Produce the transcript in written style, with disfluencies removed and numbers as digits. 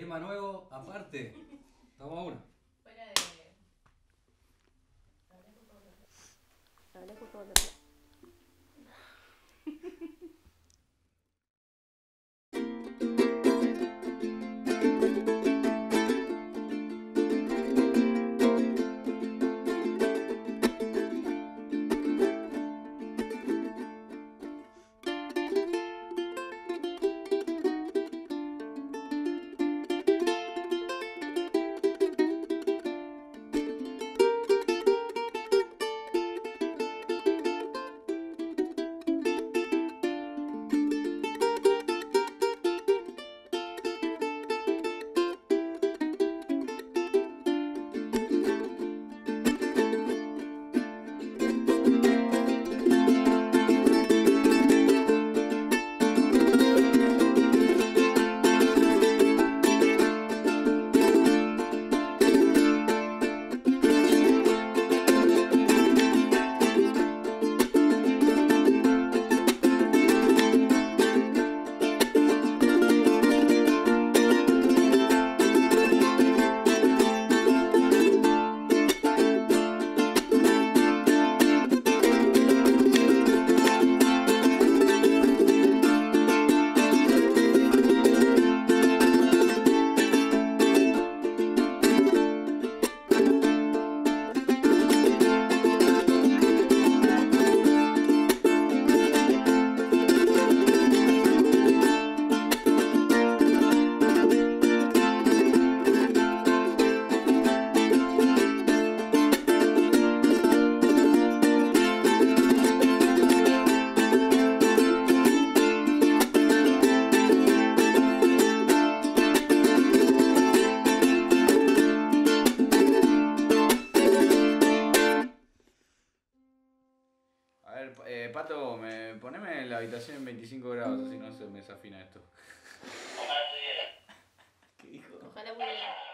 tema nuevo, aparte. Estamos a una. Fuera de... Hablé por todo lo Pato, poneme la habitación en 25 grados, así no se me desafina esto. Ojalá pudiera.